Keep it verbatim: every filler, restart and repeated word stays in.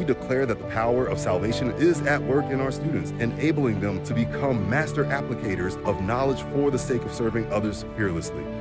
declare that the power of salvation is at work in our students, enabling them to become master applicators of knowledge for the sake of serving others fearlessly.